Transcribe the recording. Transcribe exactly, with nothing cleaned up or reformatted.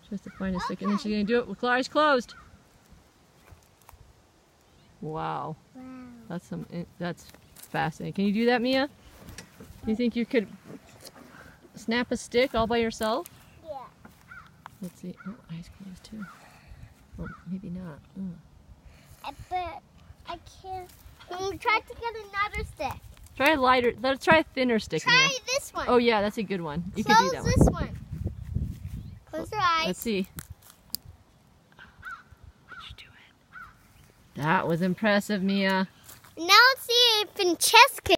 Just to find a stick, and then she's gonna do it with her eyes closed. Wow. Wow. That's some. That's fascinating. Can you do that, Mia? Do you think you could snap a stick all by yourself? Yeah. Let's see. Oh, eyes closed too. Well, maybe not. Mm. I bet I can't. I'm trying to get another stick. Try a lighter. Let's try a thinner stick. Try Mia. this one. Oh yeah, that's a good one. You Close can do that one. this one. Close your eyes. Let's see. Did you do it? That was impressive, Mia. Now let's see if in chess.